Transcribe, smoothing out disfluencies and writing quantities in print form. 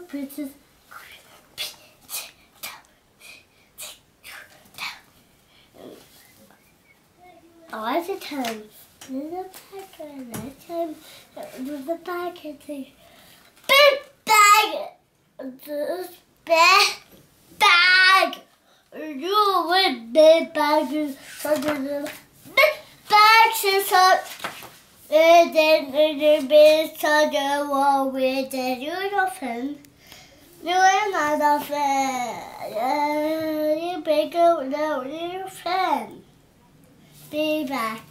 princess. All the time. There's a bag and that time there's a bag and the big bag. This big bag. You with big bags. So the big bags is up. And then the big soldier wall with the uniform. You are not a friend. You big little friend. Be back.